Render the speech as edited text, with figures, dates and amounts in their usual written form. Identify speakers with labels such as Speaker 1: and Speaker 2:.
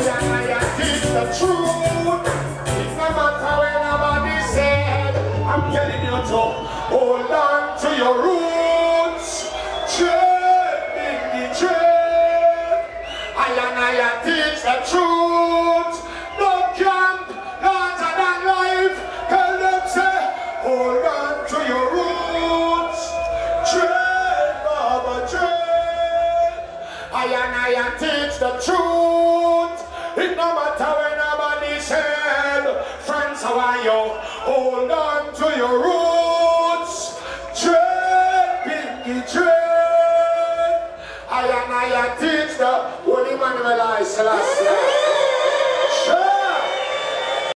Speaker 1: I teach the truth. It no matter when nobody said. I'm telling you to hold on to your roots. Tread in the tread. I teach the truth. No camp, larger than life. Tell them say, hold on to your roots. Tread, Baba, tread. I teach the truth. It no matter when nobody said. Friends, how are you? Hold on to your roots. Tread, pinky, tread. I teach the Holy Manuel I Selassie.